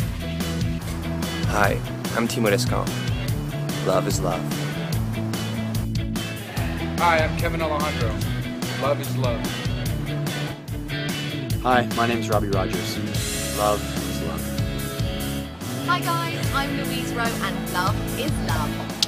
Hi, I'm Timo Descamps. Love is love. Hi, I'm Kevin Alejandro. Love is love. Hi, my name's Robbie Rogers. Love is love. Hi guys, I'm Louise and love is love.